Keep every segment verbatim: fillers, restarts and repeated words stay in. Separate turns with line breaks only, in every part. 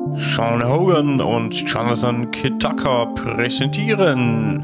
Sean Hogan und Jonathan Kid Tucker präsentieren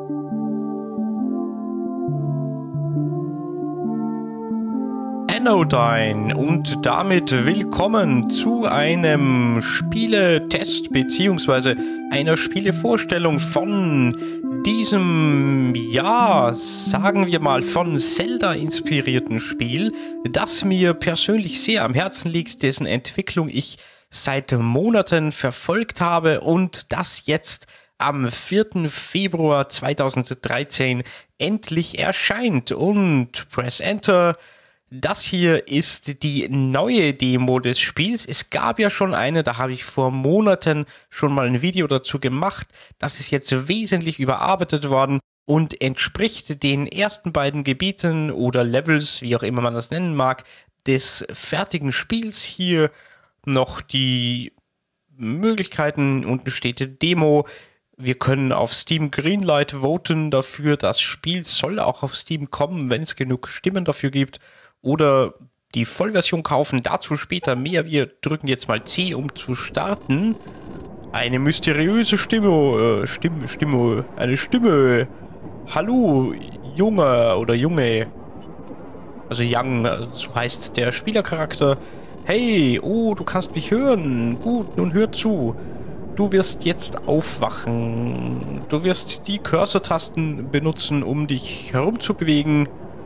Anodyne und damit willkommen zu einem Spieletest bzw. einer Spielevorstellung von diesem, ja, sagen wir mal, von Zelda inspirierten Spiel, das mir persönlich sehr am Herzen liegt, dessen Entwicklung ich seit Monaten verfolgt habe und das jetzt am vierten Februar zweitausenddreizehn endlich erscheint. Und press Enter. Das hier ist die neue Demo des Spiels. Es gab ja schon eine, da habe ich vor Monaten schon mal ein Video dazu gemacht. Das ist jetzt wesentlich überarbeitet worden und entspricht den ersten beiden Gebieten oder Levels, wie auch immer man das nennen mag, des fertigen Spiels. Hier noch die Möglichkeiten, unten steht Demo. Wir können auf Steam Greenlight voten dafür. Das Spiel soll auch auf Steam kommen, wenn es genug Stimmen dafür gibt. Oder die Vollversion kaufen, dazu später mehr. Wir drücken jetzt mal C, um zu starten. Eine mysteriöse Stimme, äh, Stimme, Stimme, eine Stimme. Hallo, Junge oder Junge. Also Young, so heißt der Spielercharakter. Hey, oh, du kannst mich hören. Gut, nun hör zu. Du wirst jetzt aufwachen. Du wirst die Cursor-Tasten benutzen, um dich herumzubewegen.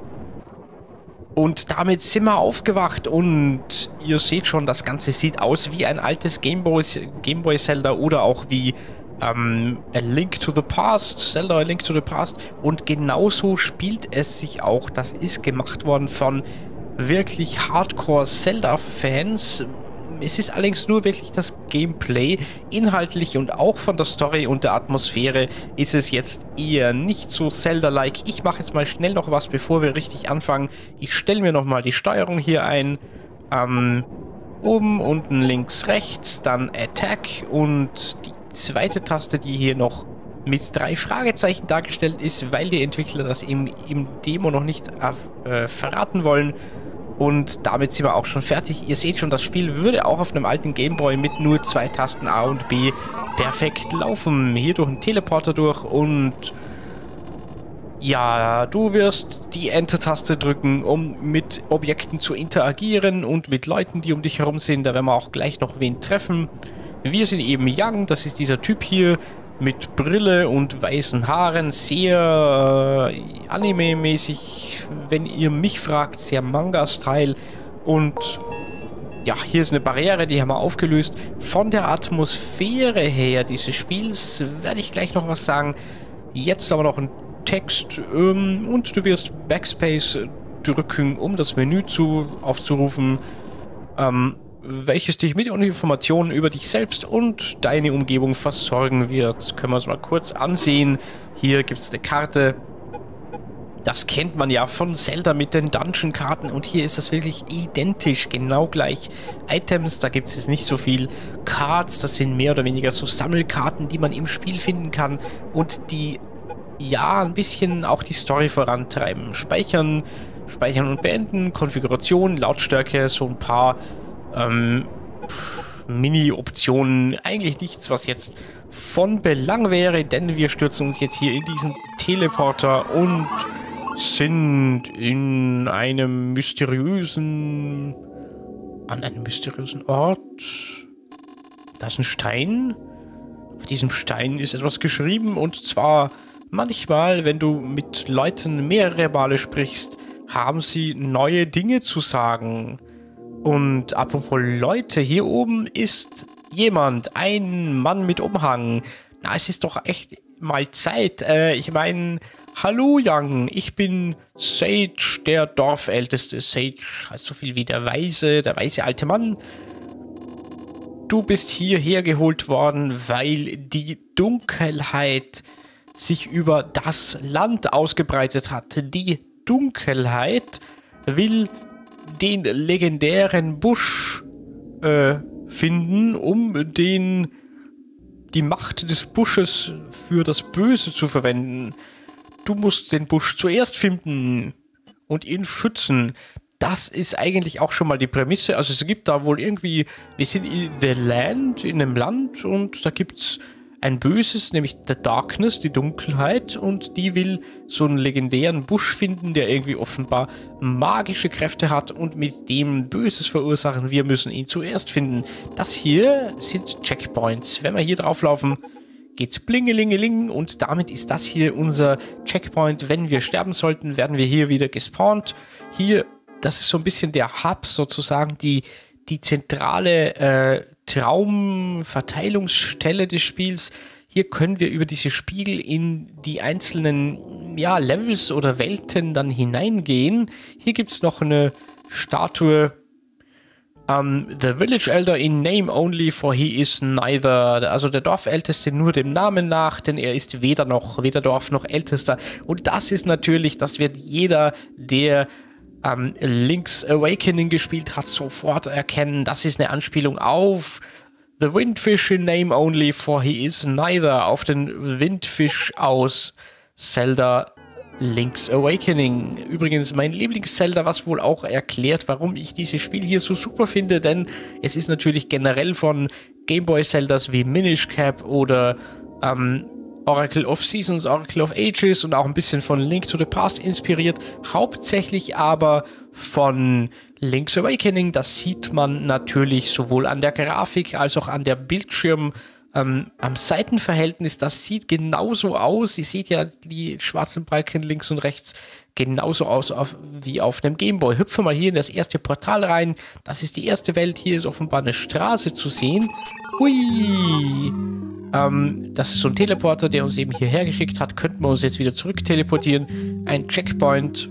Und damit sind wir aufgewacht und ihr seht schon, das Ganze sieht aus wie ein altes Gameboy, Gameboy Zelda oder auch wie ähm, A Link to the Past, Zelda A Link to the Past. Und genauso spielt es sich auch. Das ist gemacht worden von wirklich Hardcore-Zelda-Fans. Es ist allerdings nur wirklich das Gameplay. Inhaltlich und auch von der Story und der Atmosphäre ist es jetzt eher nicht so Zelda-like. Ich mache jetzt mal schnell noch was, bevor wir richtig anfangen. Ich stelle mir nochmal die Steuerung hier ein. Ähm, oben, unten, links, rechts, dann Attack und die zweite Taste, die hier noch mit drei Fragezeichen dargestellt ist, weil die Entwickler das im, im Demo noch nicht äh, verraten wollen. Und damit sind wir auch schon fertig. Ihr seht schon, das Spiel würde auch auf einem alten Gameboy mit nur zwei Tasten A und B perfekt laufen. Hier durch einen Teleporter durch und ja, du wirst die Enter-Taste drücken, um mit Objekten zu interagieren und mit Leuten, die um dich herum sind. Da werden wir auch gleich noch wen treffen. Wir sind eben Young, das ist dieser Typ hier mit Brille und weißen Haaren, sehr äh, anime-mäßig, wenn ihr mich fragt, sehr Manga-Style. Und ja, hier ist eine Barriere, die haben wir aufgelöst. Von der Atmosphäre her dieses Spiels werde ich gleich noch was sagen. Jetzt aber noch ein Text ähm, und du wirst Backspace drücken, um das Menü zu, aufzurufen. Ähm, welches dich mit Informationen über dich selbst und deine Umgebung versorgen wird. Können wir uns mal kurz ansehen. Hier gibt es eine Karte. Das kennt man ja von Zelda mit den Dungeon-Karten und hier ist das wirklich identisch, genau gleich. Items, da gibt es jetzt nicht so viel. Cards, das sind mehr oder weniger so Sammelkarten, die man im Spiel finden kann und die, ja, ein bisschen auch die Story vorantreiben. Speichern, speichern und beenden, Konfiguration, Lautstärke, so ein paar Ähm, Mini-Optionen, eigentlich nichts, was jetzt von Belang wäre, denn wir stürzen uns jetzt hier in diesen Teleporter und sind in einem mysteriösen, an einem mysteriösen Ort. Da ist ein Stein. Auf diesem Stein ist etwas geschrieben und zwar manchmal, wenn du mit Leuten mehrere Male sprichst, haben sie neue Dinge zu sagen. Und apropos Leute, hier oben ist jemand, ein Mann mit Umhang. Na, es ist doch echt mal Zeit. Äh, ich meine, hallo Young, ich bin Sage, der Dorfälteste. Sage heißt so viel wie der Weise, der weise alte Mann. Du bist hierher geholt worden, weil die Dunkelheit sich über das Land ausgebreitet hat. Die Dunkelheit will den legendären Busch äh, finden, um den die Macht des Busches für das Böse zu verwenden. Du musst den Busch zuerst finden und ihn schützen. das ist eigentlich auch schon mal die Prämisse. Also es gibt da wohl irgendwie, wir sind in The Land, in einem Land und da gibt es ein Böses, nämlich The Darkness, die Dunkelheit, und die will so einen legendären Busch finden, der irgendwie offenbar magische Kräfte hat und mit dem Böses verursachen. Wir müssen ihn zuerst finden. Das hier sind Checkpoints. Wenn wir hier drauflaufen, geht's blingelingeling und damit ist das hier unser Checkpoint. Wenn wir sterben sollten, werden wir hier wieder gespawnt. Hier, das ist so ein bisschen der Hub sozusagen, die, die zentrale äh, Traumverteilungsstelle des Spiels. Hier können wir über diese Spiegel in die einzelnen ja, Levels oder Welten dann hineingehen. Hier gibt es noch eine Statue. Um, the village elder in name only, for he is neither. Also der Dorfälteste nur dem Namen nach, denn er ist weder noch, weder Dorf noch Ältester. Und das ist natürlich, das wird jeder, der um, Link's Awakening gespielt hat, sofort erkennen. Das ist eine Anspielung auf The Windfish in name only, for he is neither. Auf den Windfisch aus Zelda Link's Awakening. Übrigens mein Lieblings-Zelda, was wohl auch erklärt, warum ich dieses Spiel hier so super finde, denn es ist natürlich generell von Gameboy-Zeldas wie Minish Cap oder ähm, Oracle of Seasons, Oracle of Ages und auch ein bisschen von Link to the Past inspiriert, hauptsächlich aber von Link's Awakening. Das sieht man natürlich sowohl an der Grafik als auch an der Bildschirm- Ähm, am Seitenverhältnis, das sieht genauso aus. Ihr seht ja die schwarzen Balken links und rechts genauso aus auf, wie auf einem Gameboy. Hüpfe mal hier in das erste Portal rein. Das ist die erste Welt. Hier ist offenbar eine Straße zu sehen. Hui! Ähm, das ist so ein Teleporter, der uns eben hierher geschickt hat. Könnten wir uns jetzt wieder zurück teleportieren. Ein Checkpoint.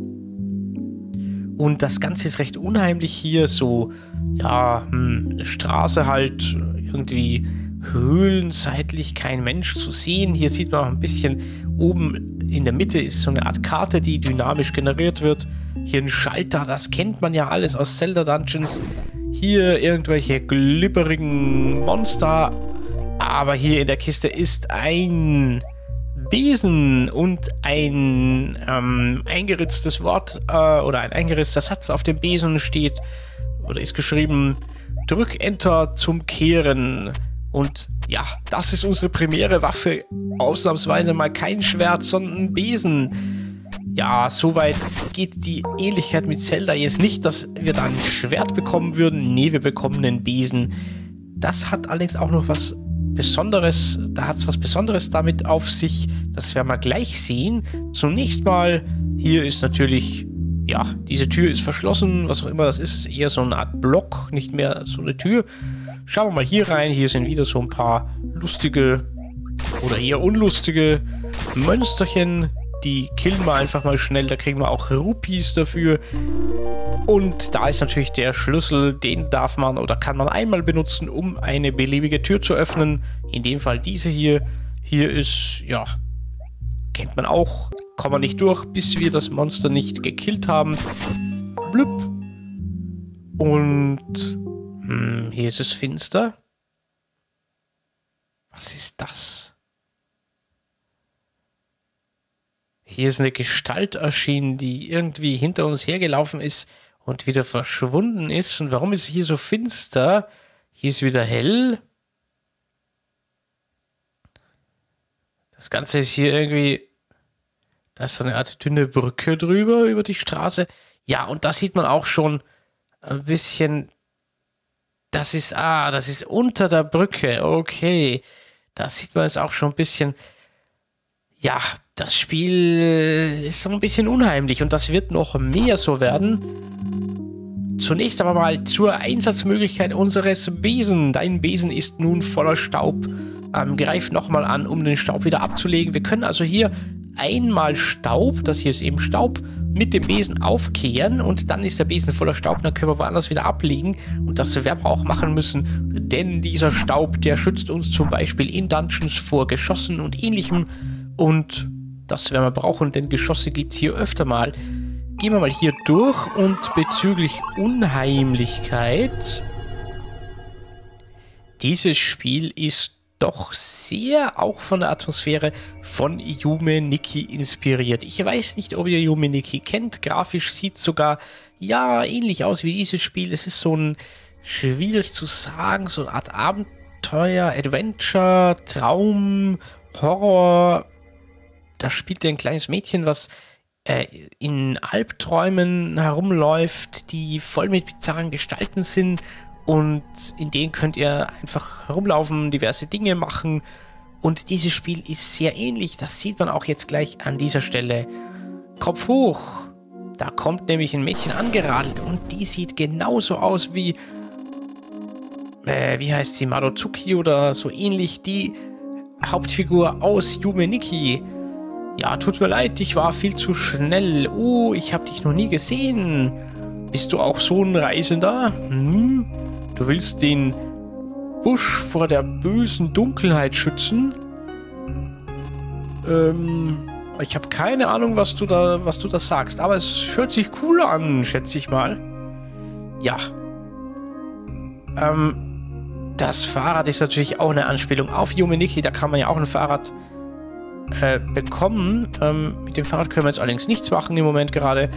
Und das Ganze ist recht unheimlich hier. So, ja, hm, eine Straße halt irgendwie höhlenseitlich, kein Mensch zu sehen. Hier sieht man auch ein bisschen, oben in der Mitte ist so eine Art Karte, die dynamisch generiert wird. Hier ein Schalter, das kennt man ja alles aus Zelda Dungeons. Hier irgendwelche glibberigen Monster. Aber hier in der Kiste ist ein Besen und ein ähm, eingeritztes Wort äh, oder ein eingeritzter Satz auf dem Besen steht oder ist geschrieben: Drück Enter zum Kehren. Und ja, das ist unsere primäre Waffe. Ausnahmsweise mal kein Schwert, sondern ein Besen. Ja, soweit geht die Ähnlichkeit mit Zelda jetzt nicht, dass wir da ein Schwert bekommen würden. Nee, wir bekommen einen Besen. Das hat allerdings auch noch was Besonderes. Da hat es was Besonderes damit auf sich. Das werden wir gleich sehen. Zunächst mal, hier ist natürlich, ja, diese Tür ist verschlossen. Was auch immer das ist, ist eher so eine Art Block, nicht mehr so eine Tür. Schauen wir mal hier rein. Hier sind wieder so ein paar lustige oder eher unlustige Mönsterchen. Die killen wir einfach mal schnell. Da kriegen wir auch Rupees dafür. Und da ist natürlich der Schlüssel. Den darf man oder kann man einmal benutzen, um eine beliebige Tür zu öffnen. In dem Fall diese hier. Hier ist, ja, kennt man auch. Kommen wir nicht durch, bis wir das Monster nicht gekillt haben. Blüpp. Und hm, hier ist es finster. Was ist das? Hier ist eine Gestalt erschienen, die irgendwie hinter uns hergelaufen ist und wieder verschwunden ist. Und warum ist hier so finster? Hier ist wieder hell. Das Ganze ist hier irgendwie... Da ist so eine Art dünne Brücke drüber, über die Straße. Ja, und da sieht man auch schon ein bisschen... Das ist... Ah, das ist unter der Brücke. Okay. Da sieht man jetzt auch schon ein bisschen... Ja, das Spiel ist so ein bisschen unheimlich und das wird noch mehr so werden. Zunächst aber mal zur Einsatzmöglichkeit unseres Besen. Dein Besen ist nun voller Staub. Ähm, greif nochmal an, um den Staub wieder abzulegen. Wir können also hier einmal Staub, das hier ist eben Staub, mit dem Besen aufkehren und dann ist der Besen voller Staub, dann können wir woanders wieder ablegen und das werden wir auch machen müssen, denn dieser Staub, der schützt uns zum Beispiel in Dungeons vor Geschossen und ähnlichem und das werden wir brauchen, denn Geschosse gibt es hier öfter mal. Gehen wir mal hier durch und bezüglich Unheimlichkeit, dieses Spiel ist doch sehr auch von der Atmosphäre von Yume Nikki inspiriert. Ich weiß nicht, ob ihr Yume Nikki kennt. Grafisch sieht sogar, ja, ähnlich aus wie dieses Spiel. Es ist so ein, schwierig zu sagen, so eine Art Abenteuer, Adventure, Traum, Horror. Da spielt ein kleines Mädchen, was äh, in Albträumen herumläuft, die voll mit bizarren Gestalten sind. Und in denen könnt ihr einfach herumlaufen, diverse Dinge machen. Und dieses Spiel ist sehr ähnlich. Das sieht man auch jetzt gleich an dieser Stelle. Kopf hoch. Da kommt nämlich ein Mädchen angeradelt. Und die sieht genauso aus wie... Äh, wie heißt sie? Madozuki oder so ähnlich. Die Hauptfigur aus Yume Nikki. Ja, tut mir leid, ich war viel zu schnell. Oh, ich habe dich noch nie gesehen. Bist du auch so ein Reisender? Hm? Du willst den Busch vor der bösen Dunkelheit schützen? Ähm, ich habe keine Ahnung, was du da, was du da sagst, aber es hört sich cool an, schätze ich mal. Ja. Ähm, das Fahrrad ist natürlich auch eine Anspielung auf Yume Nikki, da kann man ja auch ein Fahrrad äh, bekommen. Ähm, mit dem Fahrrad können wir jetzt allerdings nichts machen im Moment gerade.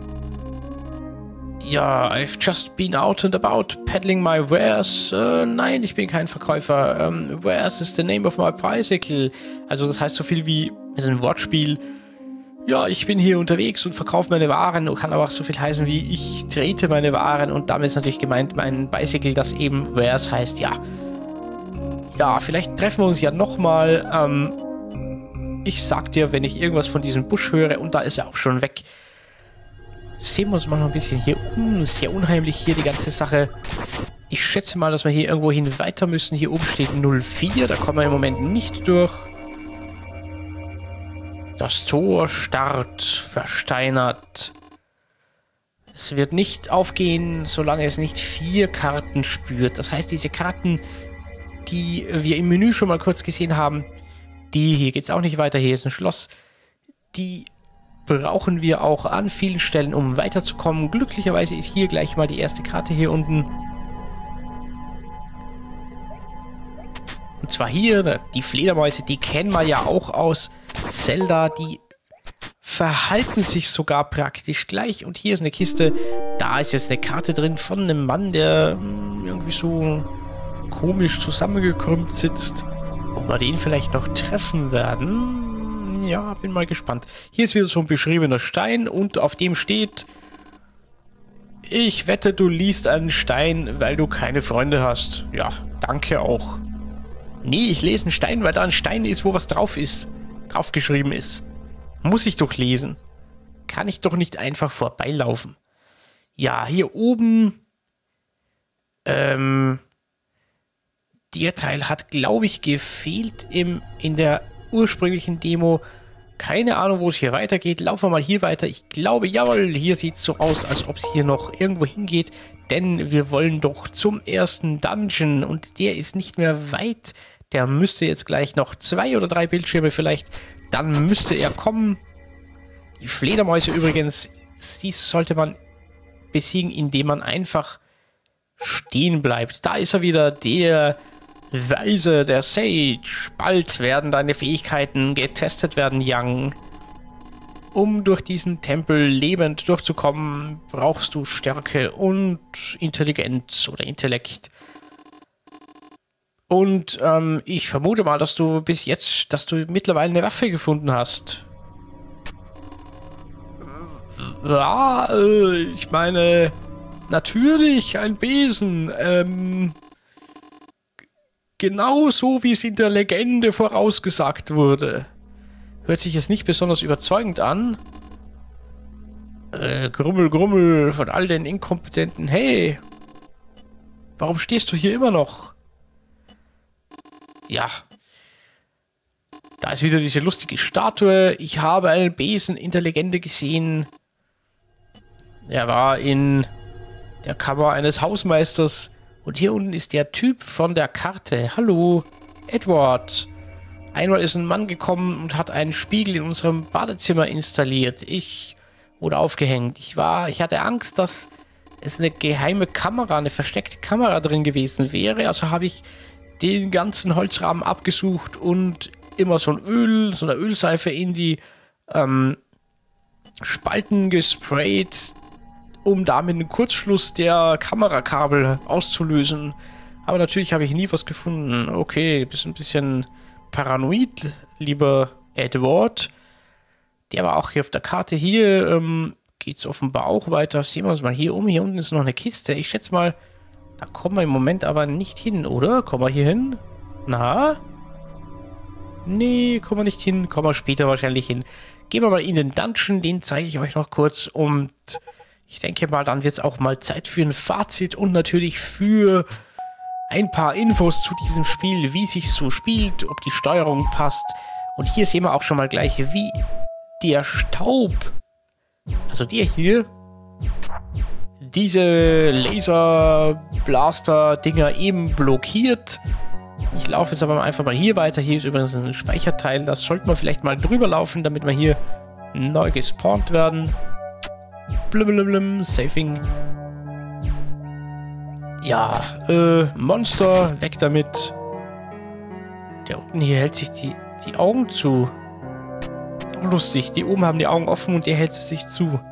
Ja, I've just been out and about, peddling my wares. Äh, nein, ich bin kein Verkäufer. Ähm, wares is the name of my bicycle. Also das heißt so viel wie, das ist ein Wortspiel. Ja, ich bin hier unterwegs und verkaufe meine Waren. Und kann aber auch so viel heißen wie, ich trete meine Waren. Und damit ist natürlich gemeint mein Bicycle, das eben wares heißt, ja. Ja, vielleicht treffen wir uns ja nochmal. Ähm, ich sag dir, wenn ich irgendwas von diesem Busch höre, und da ist er auch schon weg. Sehen wir uns mal noch ein bisschen hier um. Sehr unheimlich hier die ganze Sache. Ich schätze mal, dass wir hier irgendwo hin weiter müssen. Hier oben steht null vier. Da kommen wir im Moment nicht durch. Das Tor starrt, versteinert. Es wird nicht aufgehen, solange es nicht vier Karten spürt. Das heißt, diese Karten, die wir im Menü schon mal kurz gesehen haben, die, hier geht es auch nicht weiter, hier ist ein Schloss, die brauchen wir auch an vielen Stellen, um weiterzukommen. Glücklicherweise ist hier gleich mal die erste Karte hier unten. Und zwar hier, die Fledermäuse, die kennen wir ja auch aus Zelda, die verhalten sich sogar praktisch gleich. Und hier ist eine Kiste, da ist jetzt eine Karte drin von einem Mann, der irgendwie so komisch zusammengekrümmt sitzt. Ob wir den vielleicht noch treffen werden? Ja, bin mal gespannt. Hier ist wieder so ein beschriebener Stein und auf dem steht: Ich wette, du liest einen Stein, weil du keine Freunde hast. Ja, danke auch. Nee, ich lese einen Stein, weil da ein Stein ist, wo was drauf ist. Draufgeschrieben ist. Muss ich doch lesen. Kann ich doch nicht einfach vorbeilaufen. Ja, hier oben. Ähm. Der Teil hat, glaube ich, gefehlt im, in der ursprünglichen Demo. Keine Ahnung, wo es hier weitergeht. Laufen wir mal hier weiter. Ich glaube, jawohl, hier sieht es so aus, als ob es hier noch irgendwo hingeht. Denn wir wollen doch zum ersten Dungeon. Und der ist nicht mehr weit. Der müsste jetzt gleich noch zwei oder drei Bildschirme vielleicht. Dann müsste er kommen. Die Fledermäuse übrigens, die sollte man besiegen, indem man einfach stehen bleibt. Da ist er wieder, der Weise, der Sage. Bald werden deine Fähigkeiten getestet werden, Young. Um durch diesen Tempel lebend durchzukommen, brauchst du Stärke und Intelligenz oder Intellekt. Und ähm, ich vermute mal, dass du bis jetzt, dass du mittlerweile eine Waffe gefunden hast. Ja, äh, ich meine, natürlich ein Besen. Ähm, genau so, wie es in der Legende vorausgesagt wurde. Hört sich jetzt nicht besonders überzeugend an. Äh, Grummel, Grummel von all den Inkompetenten. Hey, warum stehst du hier immer noch? Ja. Da ist wieder diese lustige Statue. Ich habe einen Besen in der Legende gesehen. Er war in der Kammer eines Hausmeisters. Und hier unten ist der Typ von der Karte. Hallo, Edward. Einmal ist ein Mann gekommen und hat einen Spiegel in unserem Badezimmer installiert. Ich wurde aufgehängt. Ich war, ich hatte Angst, dass es eine geheime Kamera, eine versteckte Kamera drin gewesen wäre. Also habe ich den ganzen Holzrahmen abgesucht und immer so ein Öl, so eine Ölseife in die ähm, Spalten gesprayt, um damit einen Kurzschluss der Kamerakabel auszulösen. Aber natürlich habe ich nie was gefunden. Okay, bist ein bisschen paranoid, lieber Edward. Der war auch hier auf der Karte. Hier ähm, geht es offenbar auch weiter. Sehen wir uns mal hier um. Hier unten ist noch eine Kiste. Ich schätze mal, da kommen wir im Moment aber nicht hin, oder? Kommen wir hier hin? Na? Nee, kommen wir nicht hin. Kommen wir später wahrscheinlich hin. Gehen wir mal in den Dungeon. Den zeige ich euch noch kurz. Und ich denke mal, dann wird es auch mal Zeit für ein Fazit und natürlich für ein paar Infos zu diesem Spiel, wie sich so spielt, ob die Steuerung passt. Und hier sehen wir auch schon mal gleich, wie der Staub, also der hier, diese Laser-Blaster-Dinger eben blockiert. Ich laufe jetzt aber einfach mal hier weiter. Hier ist übrigens ein Speicherteil. Das sollte man vielleicht mal drüber laufen, damit wir hier neu gespawnt werden. Blablabla, Saving. Ja, äh, Monster, weg damit. Der unten hier hält sich die, die Augen zu. Ist auch lustig. Die oben haben die Augen offen und der hält sie sich zu.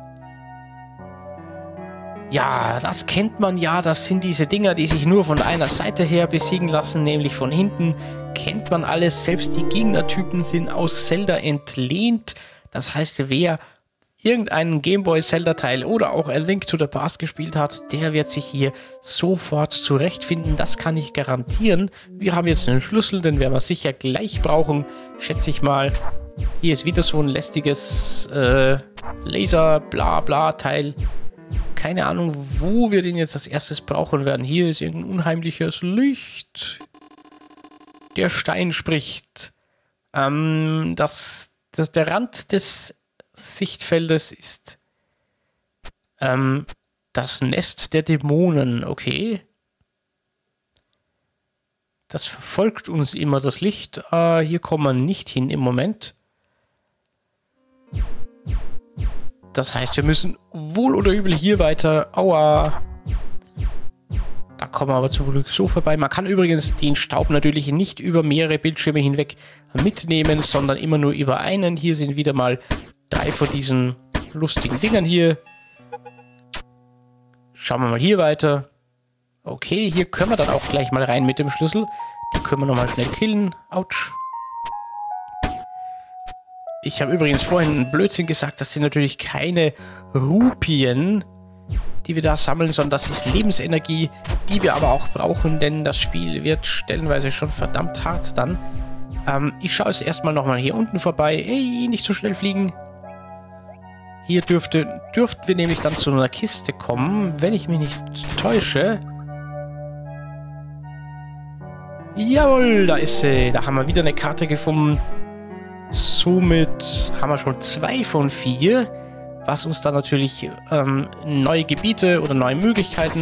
Ja, das kennt man ja. Das sind diese Dinger, die sich nur von einer Seite her besiegen lassen, nämlich von hinten. Kennt man alles. Selbst die Gegnertypen sind aus Zelda entlehnt. Das heißt, wer irgendeinen Gameboy-Zelda-Teil oder auch A Link to the Past gespielt hat, der wird sich hier sofort zurechtfinden. Das kann ich garantieren. Wir haben jetzt einen Schlüssel, den werden wir sicher gleich brauchen, schätze ich mal. Hier ist wieder so ein lästiges äh, Laser-Bla-Bla-Teil. Keine Ahnung, wo wir den jetzt als erstes brauchen werden. Hier ist irgendein unheimliches Licht. Der Stein spricht. Ähm, das, das, der Rand des Sichtfeldes ist ähm, das Nest der Dämonen, okay. Das verfolgt uns immer, das Licht. Äh, hier kommen wir nicht hin im Moment. Das heißt, wir müssen wohl oder übel hier weiter. Aua. Da kommen wir aber zum Glück so vorbei. Man kann übrigens den Staub natürlich nicht über mehrere Bildschirme hinweg mitnehmen, sondern immer nur über einen. Hier sind wieder mal drei von diesen lustigen Dingern hier. Schauen wir mal hier weiter. Okay, hier können wir dann auch gleich mal rein mit dem Schlüssel. Die können wir nochmal schnell killen. Autsch. Ich habe übrigens vorhin einen Blödsinn gesagt. Das sind natürlich keine Rupien, die wir da sammeln, sondern das ist Lebensenergie, die wir aber auch brauchen, denn das Spiel wird stellenweise schon verdammt hart dann. Ähm, ich schaue es erstmal nochmal hier unten vorbei. Ey, nicht so schnell fliegen. Hier dürfte, dürften wir nämlich dann zu einer Kiste kommen, wenn ich mich nicht täusche. Jawohl, da ist sie. Da haben wir wieder eine Karte gefunden. Somit haben wir schon zwei von vier, was uns dann natürlich ähm, neue Gebiete oder neue Möglichkeiten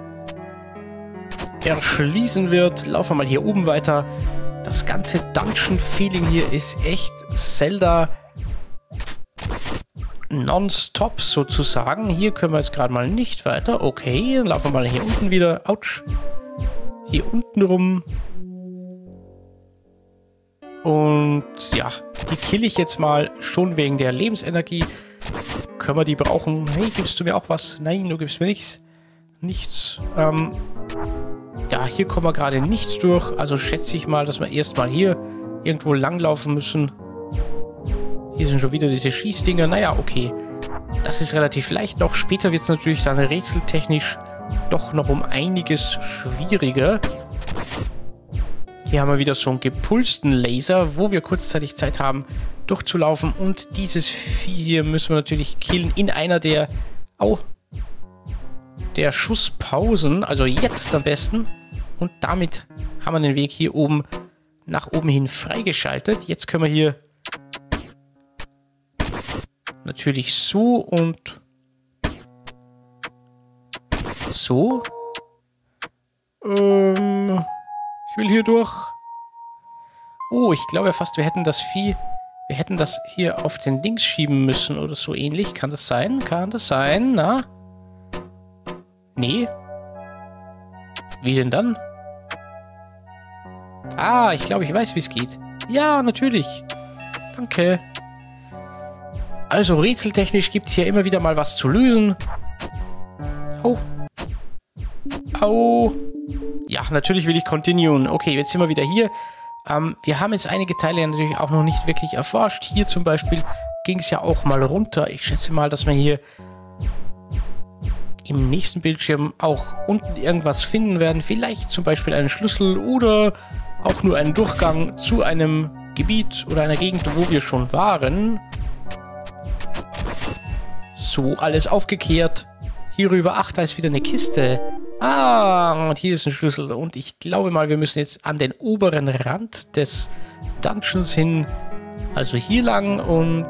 erschließen wird. Laufen wir mal hier oben weiter. Das ganze Dungeon-Feeling hier ist echt Zelda nonstop sozusagen. Hier können wir jetzt gerade mal nicht weiter. Okay, dann laufen wir mal hier unten wieder. Autsch. Hier unten rum. Und ja, die kill ich jetzt mal schon wegen der Lebensenergie. Können wir die brauchen? Hey, gibst du mir auch was? Nein, du gibst mir nichts. Nichts. Ähm, ja, hier kommen wir gerade nichts durch. Also schätze ich mal, dass wir erstmal hier irgendwo langlaufen müssen. Hier sind schon wieder diese Schießdinger. Naja, okay. Das ist relativ leicht noch. Später wird es natürlich dann rätseltechnisch doch noch um einiges schwieriger. Hier haben wir wieder so einen gepulsten Laser, wo wir kurzzeitig Zeit haben, durchzulaufen. Und dieses Vieh hier müssen wir natürlich killen in einer der, oh, der Schusspausen. Also jetzt am besten. Und damit haben wir den Weg hier oben nach oben hin freigeschaltet. Jetzt können wir hier natürlich so und so. Ähm... Ich will hier durch. Oh, ich glaube fast, wir hätten das Vieh... Wir hätten das hier auf den Links schieben müssen oder so ähnlich. Kann das sein? Kann das sein? Na? Nee. Wie denn dann? Ah, ich glaube, ich weiß, wie es geht. Ja, natürlich. Danke. Also, rätseltechnisch gibt es hier immer wieder mal was zu lösen. Au. Au. Ja, natürlich will ich continuen. Okay, jetzt sind wir wieder hier. Ähm, wir haben jetzt einige Teile natürlich auch noch nicht wirklich erforscht. Hier zum Beispiel ging es ja auch mal runter. Ich schätze mal, dass wir hier im nächsten Bildschirm auch unten irgendwas finden werden. Vielleicht zum Beispiel einen Schlüssel oder auch nur einen Durchgang zu einem Gebiet oder einer Gegend, wo wir schon waren. So, alles aufgekehrt. Hierüber, ach, da ist wieder eine Kiste. Ah, und hier ist ein Schlüssel. Und ich glaube mal, wir müssen jetzt an den oberen Rand des Dungeons hin. Also hier lang und...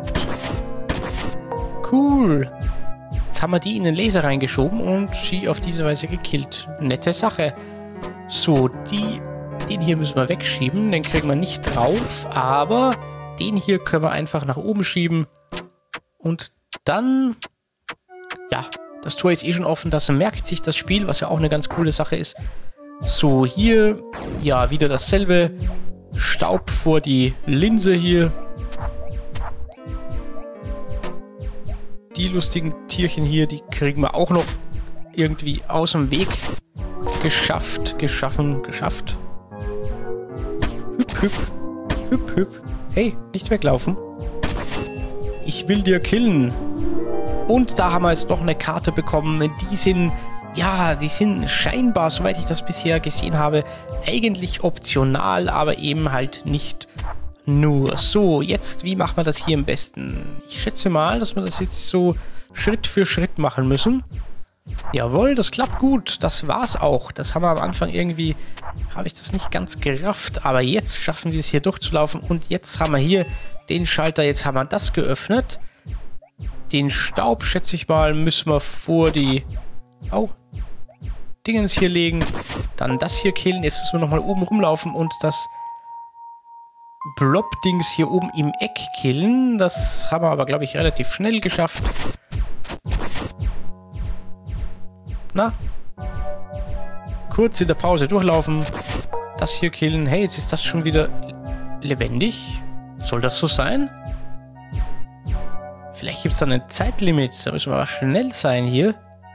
Cool. Jetzt haben wir die in den Laser reingeschoben und sie auf diese Weise gekillt. Nette Sache. So, die, den hier müssen wir wegschieben. Den kriegen wir nicht drauf. Aber den hier können wir einfach nach oben schieben. Und dann... Ja, das Tor ist eh schon offen. Das merkt sich das Spiel, was ja auch eine ganz coole Sache ist. So, hier... Ja, wieder dasselbe. Staub vor die Linse hier. Die lustigen Tierchen hier, die kriegen wir auch noch irgendwie aus dem Weg geschafft, geschaffen, geschafft. Hüp, hüp, hüp, hüp. Hey, nicht weglaufen. Ich will dir killen. Und da haben wir jetzt noch eine Karte bekommen. Die sind, ja, die sind scheinbar, soweit ich das bisher gesehen habe, eigentlich optional, aber eben halt nicht nur. So, jetzt, wie macht man das hier am besten? Ich schätze mal, dass wir das jetzt so Schritt für Schritt machen müssen. Jawohl, das klappt gut. Das war's auch. Das haben wir am Anfang irgendwie, habe ich das nicht ganz gerafft. Aber jetzt schaffen wir es hier durchzulaufen. Und jetzt haben wir hier den Schalter. Jetzt haben wir das geöffnet. Den Staub, schätze ich mal, müssen wir vor die... Au. Dingens hier legen. Dann das hier killen. Jetzt müssen wir nochmal oben rumlaufen und das... Blob-Dings hier oben im Eck killen. Das haben wir aber, glaube ich, relativ schnell geschafft. Na? Kurz in der Pause durchlaufen. Das hier killen. Hey, jetzt ist das schon wieder lebendig. Soll das so sein? Vielleicht gibt es da ein Zeitlimit. Da müssen wir aber schnell sein hier.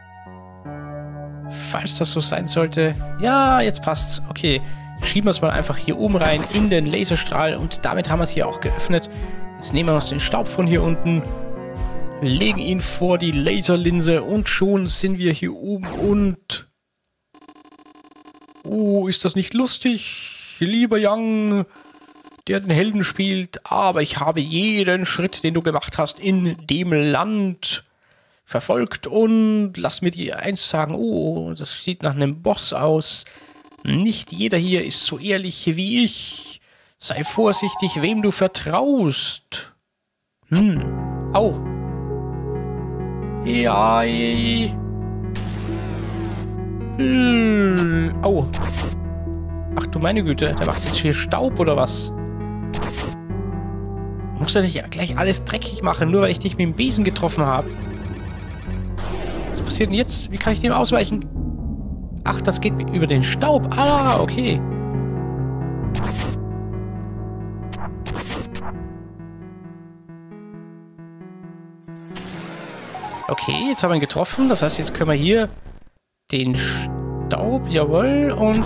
Falls das so sein sollte. Ja, jetzt passt's. Okay. Schieben wir es mal einfach hier oben rein in den Laserstrahl und damit haben wir es hier auch geöffnet. Jetzt nehmen wir uns den Staub von hier unten, legen ihn vor die Laserlinse und schon sind wir hier oben und... Oh, ist das nicht lustig? Lieber Young, der den Helden spielt, aber ich habe jeden Schritt, den du gemacht hast, in dem Land verfolgt und lass mir dir eins sagen, oh, das sieht nach einem Boss aus. Nicht jeder hier ist so ehrlich wie ich. Sei vorsichtig, wem du vertraust. Hm. Au. Ja. Hm. Au. Ach du meine Güte, der macht jetzt hier Staub oder was? Muss er nicht gleich alles dreckig machen, nur weil ich dich mit dem Besen getroffen habe? Was passiert denn jetzt? Wie kann ich dem ausweichen? Ach, das geht über den Staub. Ah, okay. Okay, jetzt haben wir ihn getroffen. Das heißt, jetzt können wir hier den Staub, jawohl, und...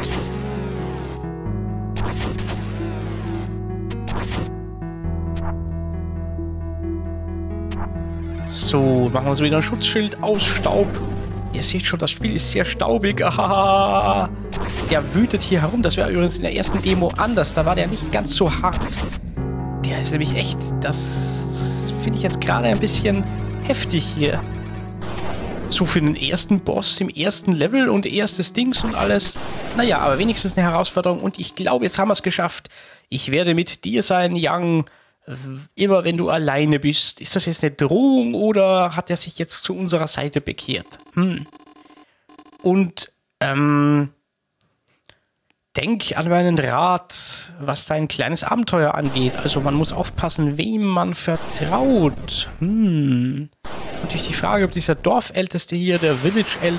So, machen wir uns wieder ein Schutzschild aus Staub. Ihr seht schon, das Spiel ist sehr staubig. Aha. Der wütet hier herum. Das war übrigens in der ersten Demo anders. Da war der nicht ganz so hart. Der ist nämlich echt... Das, das finde ich jetzt gerade ein bisschen heftig hier. So für den ersten Boss im ersten Level und erstes Dings und alles. Naja, aber wenigstens eine Herausforderung. Und ich glaube, jetzt haben wir es geschafft. Ich werde mit dir sein, Young. Immer wenn du alleine bist. Ist das jetzt eine Drohung oder hat er sich jetzt zu unserer Seite bekehrt? Hm. Und, ähm, denk an meinen Rat, was dein kleines Abenteuer angeht. Also man muss aufpassen, wem man vertraut. Hm. Natürlich die Frage, ob dieser Dorfälteste hier, der Village Elder,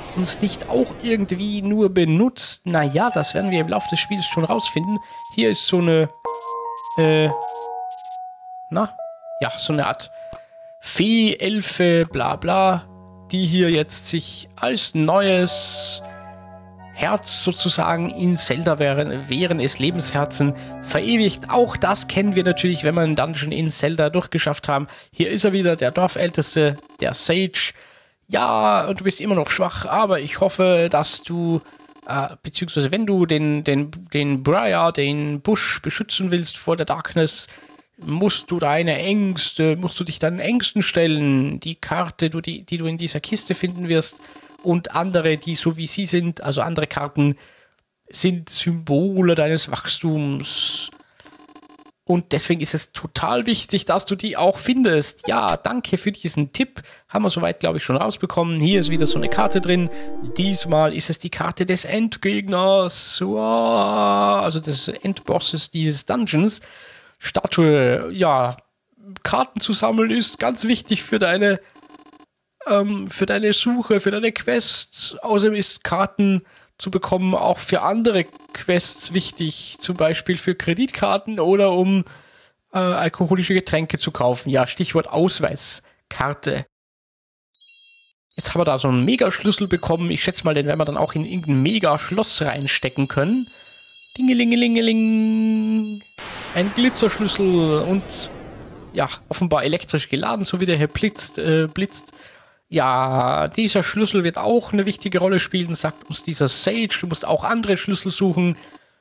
uns nicht auch irgendwie nur benutzt? Naja, das werden wir im Laufe des Spiels schon rausfinden. Hier ist so eine, äh, na, ja, so eine Art Fee, Elfe, bla bla, die hier jetzt sich als neues Herz sozusagen in Zelda wären, wären es Lebensherzen verewigt. Auch das kennen wir natürlich, wenn wir einen Dungeon in Zelda durchgeschafft haben. Hier ist er wieder, der Dorfälteste, der Sage. Ja, und du bist immer noch schwach, aber ich hoffe, dass du, äh, beziehungsweise wenn du den, den, den Briar, den Busch beschützen willst vor der Darkness, musst du deine Ängste, musst du dich deinen Ängsten stellen. Die Karte, du, die, die du in dieser Kiste finden wirst, und andere, die so wie sie sind, also andere Karten, sind Symbole deines Wachstums. Und deswegen ist es total wichtig, dass du die auch findest. Ja, danke für diesen Tipp. Haben wir soweit, glaube ich, schon rausbekommen. Hier ist wieder so eine Karte drin. Diesmal ist es die Karte des Endgegners. Wow. Also des Endbosses dieses Dungeons. Statue, ja, Karten zu sammeln ist ganz wichtig für deine ähm, für deine Suche, für deine Quests. Außerdem ist Karten zu bekommen auch für andere Quests wichtig, zum Beispiel für Kreditkarten oder um äh, alkoholische Getränke zu kaufen. Ja, Stichwort Ausweiskarte. Jetzt haben wir da so einen Megaschlüssel bekommen. Ich schätze mal, den werden wir dann auch in irgendein Mega-Schloss reinstecken können. Dingelingelingeling. Ein Glitzerschlüssel und ja, offenbar elektrisch geladen, so wie der hier blitzt. Äh, blitzt. Ja, dieser Schlüssel wird auch eine wichtige Rolle spielen, sagt uns dieser Sage. Du musst auch andere Schlüssel suchen.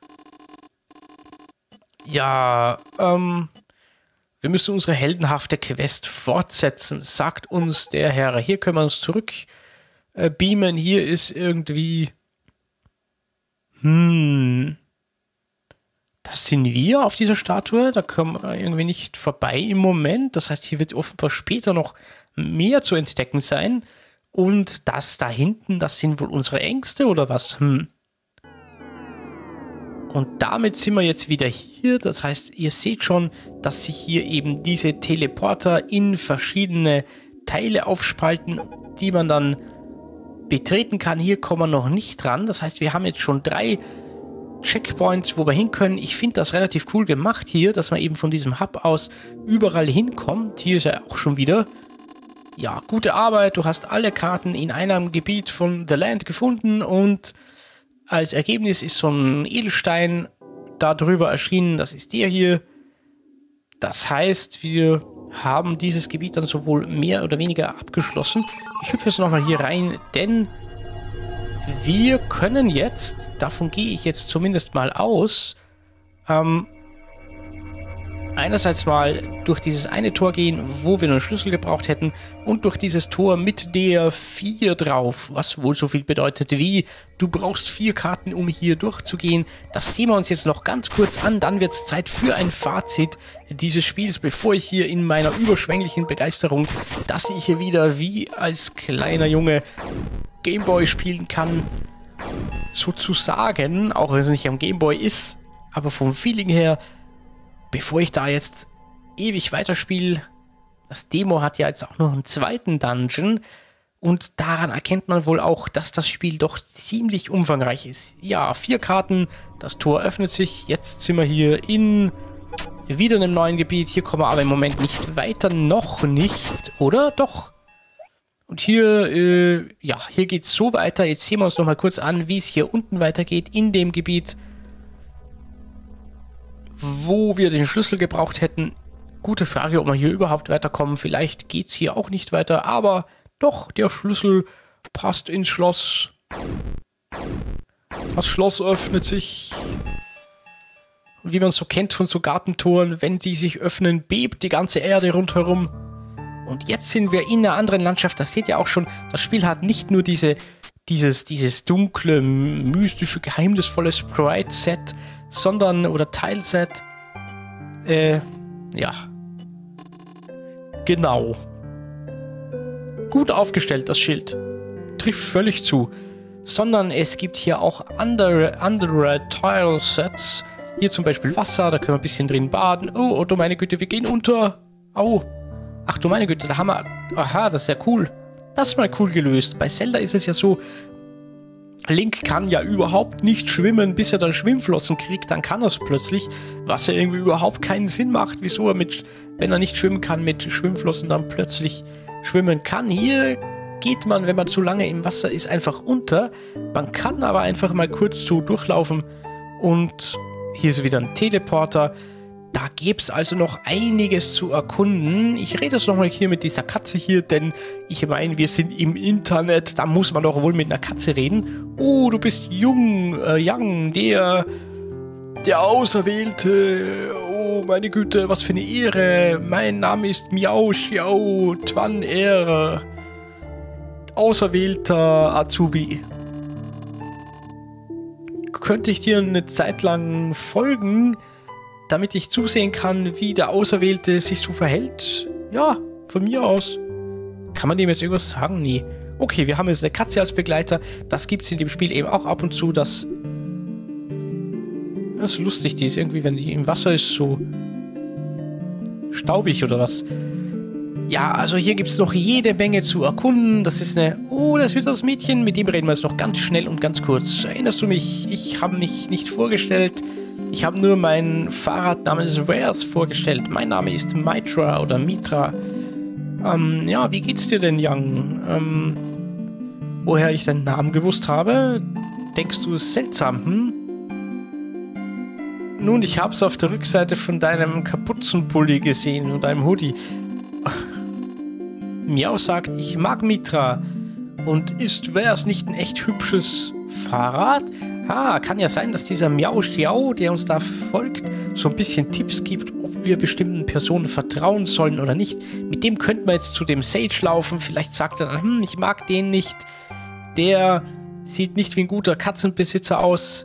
Ja, ähm, wir müssen unsere heldenhafte Quest fortsetzen, sagt uns der Herr. Hier können wir uns zurück äh, beamen. Hier ist irgendwie... Hm... Das sind wir auf dieser Statue. Da kommen wir irgendwie nicht vorbei im Moment. Das heißt, hier wird offenbar später noch mehr zu entdecken sein. Und das da hinten, das sind wohl unsere Ängste oder was? Hm. Und damit sind wir jetzt wieder hier. Das heißt, ihr seht schon, dass sich hier eben diese Teleporter in verschiedene Teile aufspalten, die man dann betreten kann. Hier kommen wir noch nicht ran. Das heißt, wir haben jetzt schon drei Checkpoints, wo wir hin können. Ich finde das relativ cool gemacht hier, dass man eben von diesem Hub aus überall hinkommt. Hier ist er auch schon wieder. Ja, gute Arbeit. Du hast alle Karten in einem Gebiet von The Land gefunden und als Ergebnis ist so ein Edelstein da drüber erschienen. Das ist der hier. Das heißt, wir haben dieses Gebiet dann sowohl mehr oder weniger abgeschlossen. Ich hüpfe jetzt nochmal hier rein, denn wir können jetzt, davon gehe ich jetzt zumindest mal aus, ähm, einerseits mal durch dieses eine Tor gehen, wo wir nur einen Schlüssel gebraucht hätten, und durch dieses Tor mit der vier drauf, was wohl so viel bedeutet wie, du brauchst vier Karten, um hier durchzugehen. Das sehen wir uns jetzt noch ganz kurz an, dann wird es Zeit für ein Fazit dieses Spiels, bevor ich hier in meiner überschwänglichen Begeisterung, dass ich hier wieder wie als kleiner Junge Gameboy spielen kann, sozusagen, auch wenn es nicht am Gameboy ist, aber vom Feeling her, bevor ich da jetzt ewig weiterspiele, das Demo hat ja jetzt auch noch einen zweiten Dungeon und daran erkennt man wohl auch, dass das Spiel doch ziemlich umfangreich ist. Ja, vier Karten, das Tor öffnet sich, jetzt sind wir hier in wieder einem neuen Gebiet, hier kommen wir aber im Moment nicht weiter, noch nicht, oder? Doch. Und hier, äh, ja, hier geht es so weiter. Jetzt sehen wir uns noch mal kurz an, wie es hier unten weitergeht, in dem Gebiet, wo wir den Schlüssel gebraucht hätten. Gute Frage, ob wir hier überhaupt weiterkommen. Vielleicht geht es hier auch nicht weiter, aber doch, der Schlüssel passt ins Schloss. Das Schloss öffnet sich. Und wie man es so kennt von so Gartentoren, wenn die sich öffnen, bebt die ganze Erde rundherum. Und jetzt sind wir in einer anderen Landschaft. Das seht ihr auch schon. Das Spiel hat nicht nur diese, dieses, dieses dunkle, mystische, geheimnisvolle Sprite-Set, sondern, oder Teilset. Äh, ja. Genau. Gut aufgestellt, das Schild. Trifft völlig zu. Sondern es gibt hier auch andere, andere Tile-Sets. Hier zum Beispiel Wasser, da können wir ein bisschen drin baden. Oh, oh, du meine Güte, wir gehen unter. Au. Ach du meine Güte, da haben wir... Aha, das ist ja cool. Das ist mal cool gelöst. Bei Zelda ist es ja so, Link kann ja überhaupt nicht schwimmen, bis er dann Schwimmflossen kriegt, dann kann er es plötzlich, was ja irgendwie überhaupt keinen Sinn macht, wieso er mit, wenn er nicht schwimmen kann, mit Schwimmflossen dann plötzlich schwimmen kann. Hier geht man, wenn man zu lange im Wasser ist, einfach unter. Man kann aber einfach mal kurz so durchlaufen und hier ist wieder ein Teleporter. Da gäbe es also noch einiges zu erkunden. Ich rede jetzt nochmal hier mit dieser Katze hier, denn ich meine, wir sind im Internet, da muss man doch wohl mit einer Katze reden. Oh, du bist jung, äh, young, der, der Auserwählte. Oh, meine Güte, was für eine Ehre. Mein Name ist Miao Xiao Twan Er, auserwählter Azubi. Könnte ich dir eine Zeit lang folgen, damit ich zusehen kann, wie der Auserwählte sich so verhält? Ja, von mir aus. Kann man dem jetzt irgendwas sagen? Nee. Okay, wir haben jetzt eine Katze als Begleiter. Das gibt es in dem Spiel eben auch ab und zu. Das, das ist lustig, die ist irgendwie, wenn die im Wasser ist, so staubig oder was. Ja, also hier gibt es noch jede Menge zu erkunden. Das ist eine... Oh, das wird das Mädchen. Mit dem reden wir jetzt noch ganz schnell und ganz kurz. Erinnerst du mich? Ich habe mich nicht vorgestellt. Ich habe nur mein Fahrrad namens Rares vorgestellt. Mein Name ist Mitra oder Mitra. Ähm, ja, wie geht's dir denn, Young? Ähm, woher ich deinen Namen gewusst habe? Denkst du, es seltsam, hm? Nun, ich hab's auf der Rückseite von deinem Kapuzenpulli gesehen und deinem Hoodie. Miao sagt, ich mag Mitra. Und ist Rares nicht ein echt hübsches Fahrrad? Ah, kann ja sein, dass dieser Miao Xiao, der uns da folgt, so ein bisschen Tipps gibt, ob wir bestimmten Personen vertrauen sollen oder nicht. Mit dem könnten wir jetzt zu dem Sage laufen. Vielleicht sagt er dann, hm, ich mag den nicht. Der sieht nicht wie ein guter Katzenbesitzer aus.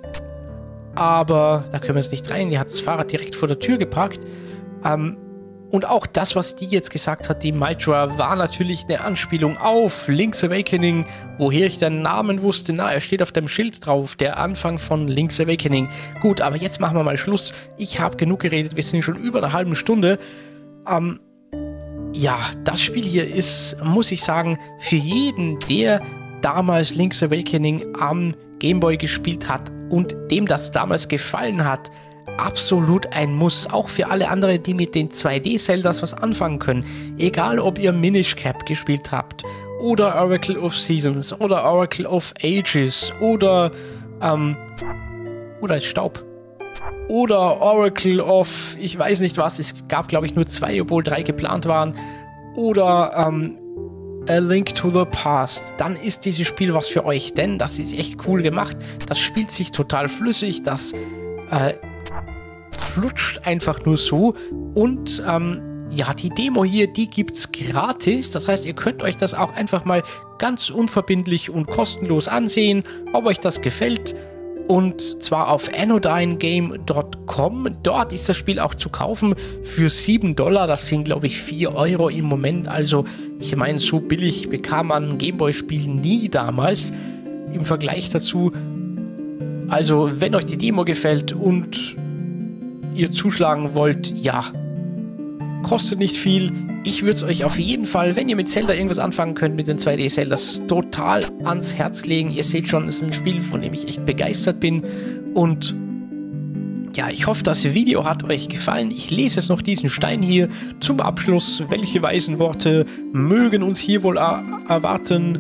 Aber da können wir jetzt nicht rein. Der hat das Fahrrad direkt vor der Tür geparkt. Ähm, und auch das, was die jetzt gesagt hat, die Mitra, war natürlich eine Anspielung auf Link's Awakening, woher ich den Namen wusste. Na, er steht auf dem Schild drauf, der Anfang von Link's Awakening. Gut, aber jetzt machen wir mal Schluss. Ich habe genug geredet, wir sind schon über eine halbe Stunde. Ähm, ja, das Spiel hier ist, muss ich sagen, für jeden, der damals Link's Awakening am Gameboy gespielt hat und dem das damals gefallen hat, absolut ein Muss, auch für alle anderen, die mit den zwei D-Zeldas was anfangen können. Egal, ob ihr Minish Cap gespielt habt, oder Oracle of Seasons, oder Oracle of Ages, oder, ähm, oder ist Staub. Oder Oracle of, ich weiß nicht was, es gab, glaube ich, nur zwei, obwohl drei geplant waren. Oder, ähm, A Link to the Past. Dann ist dieses Spiel was für euch, denn das ist echt cool gemacht. Das spielt sich total flüssig, das, äh, flutscht einfach nur so und ähm, ja, die Demo hier, die gibt's gratis, das heißt, ihr könnt euch das auch einfach mal ganz unverbindlich und kostenlos ansehen, ob euch das gefällt, und zwar auf anodyne game punkt com. Dort ist das Spiel auch zu kaufen für sieben Dollar, das sind glaube ich vier Euro im Moment, also ich meine, so billig bekam man ein Gameboy-Spiel nie damals im Vergleich dazu. Also, wenn euch die Demo gefällt und ihr zuschlagen wollt, ja, kostet nicht viel. Ich würde es euch auf jeden Fall, wenn ihr mit Zelda irgendwas anfangen könnt, mit den zwei D-Zeldas, total ans Herz legen. Ihr seht schon, es ist ein Spiel, von dem ich echt begeistert bin. Und ja, ich hoffe, das Video hat euch gefallen. Ich lese jetzt noch diesen Stein hier zum Abschluss. Welche weisen Worte mögen uns hier wohl er erwarten?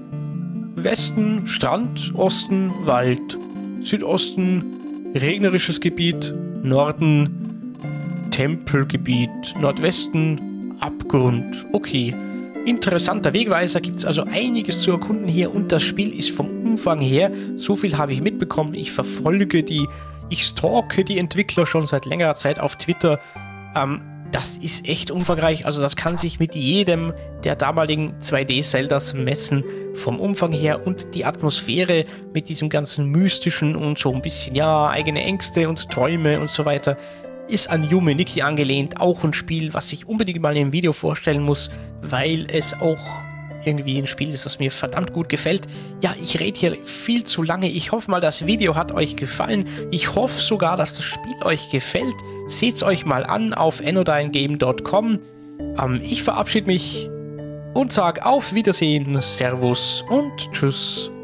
Westen, Strand, Osten, Wald, Südosten, regnerisches Gebiet, Norden, Tempelgebiet, Nordwesten, Abgrund. Okay, interessanter Wegweiser, gibt es also einiges zu erkunden hier und das Spiel ist vom Umfang her, so viel habe ich mitbekommen, ich verfolge die, ich stalke die Entwickler schon seit längerer Zeit auf Twitter. Ähm, das ist echt umfangreich, also das kann sich mit jedem der damaligen zwei D-Zeldas messen, vom Umfang her, und die Atmosphäre mit diesem ganzen Mystischen und so ein bisschen, ja, eigene Ängste und Träume und so weiter, ist an Yume Nikki angelehnt, auch ein Spiel, was ich unbedingt mal in einem Video vorstellen muss, weil es auch irgendwie ein Spiel ist, was mir verdammt gut gefällt. Ja, ich rede hier viel zu lange. Ich hoffe mal, das Video hat euch gefallen. Ich hoffe sogar, dass das Spiel euch gefällt. Seht es euch mal an auf anodyne game punkt com. Ähm, ich verabschiede mich und sage auf Wiedersehen, Servus und Tschüss.